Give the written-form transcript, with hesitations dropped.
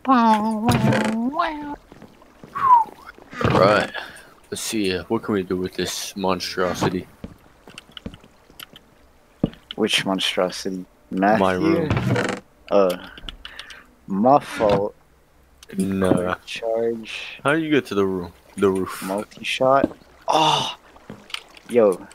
Right. Let's see. What can we do with this monstrosity? Which monstrosity? My Matthew? room. My fault. Nah. Quick charge. How do you get to the room? The roof. Multi-shot. Oh! Yo,